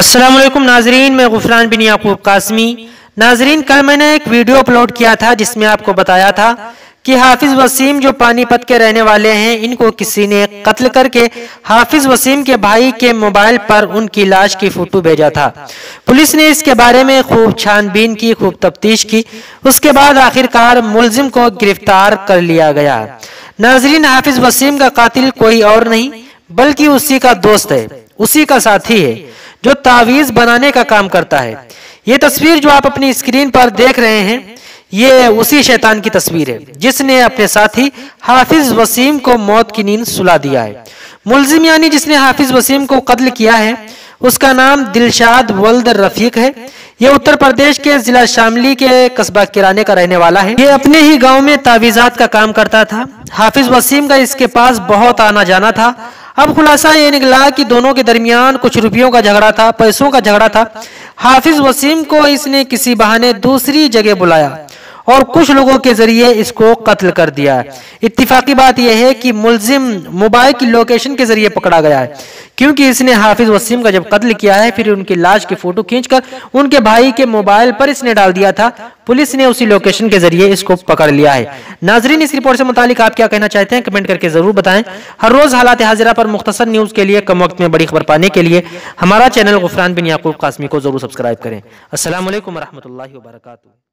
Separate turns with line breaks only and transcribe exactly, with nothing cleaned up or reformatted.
अस्सलाम वालेकुम नाजरीन, मैं गुफरान बिन याकूब कासमी। नाजरीन, कल मैंने एक वीडियो अपलोड किया था जिसमें आपको बताया था कि हाफिज वसीम जो पानीपत के रहने वाले हैं, इनको किसी ने कत्ल करके हाफिज वसीम के भाई के मोबाइल पर उनकी लाश की फोटो भेजा था। पुलिस ने इसके बारे में खूब छानबीन की, खूब तफ्तीश की। उसके बाद आखिरकार मुलजिम को गिरफ्तार कर लिया गया। नाजरीन, हाफिज वसीम का कातिल कोई और नहीं बल्कि उसी का दोस्त है, उसी का साथी है जो तावीज बनाने का काम करता है। ये तस्वीर जो आप अपनी स्क्रीन पर देख रहे हैं, ये उसी शैतान की तस्वीर है जिसने अपने साथी हाफिज वसीम को मौत की नींद सुला दिया है। मुलजिम यानी जिसने हाफिज वसीम को कत्ल किया है, उसका नाम दिलशाद वल्द रफीक है। ये उत्तर प्रदेश के जिला शामली के कस्बा किराने का रहने वाला है। ये अपने ही गांव में तावीजात का काम करता था। हाफिज वसीम का इसके पास बहुत आना जाना था। अब खुलासा ये निकला कि दोनों के दरमियान कुछ रुपयों का झगड़ा था, पैसों का झगड़ा था। हाफिज वसीम को इसने किसी बहाने दूसरी जगह बुलाया और कुछ लोगों के जरिए इसको कत्ल कर दिया। इत्तेफाकी बात यह है कि मुलजिम मोबाइल की लोकेशन के जरिए पकड़ा गया है, क्योंकि इसने हाफिज वसीम का जब कत्ल किया है फिर उनकी लाश की फोटो खींचकर उनके भाई के मोबाइल पर इसने डाल दिया था। पुलिस ने उसी लोकेशन के जरिए इसको पकड़ लिया है। नाजरीन, इस रिपोर्ट से मुतालिक आप क्या कहना चाहते हैं, कमेंट करके जरूर बताएं। हर रोज हालात हाजिरा पर मुख्तसर न्यूज के लिए, कम वक्त में बड़ी खबर पाने के लिए हमारा चैनल गुफरान बिन याकूब कासमी को जरूर सब्सक्राइब करें। अस्सलाम वालेकुम रहमतुल्लाहि व बरकातुहू।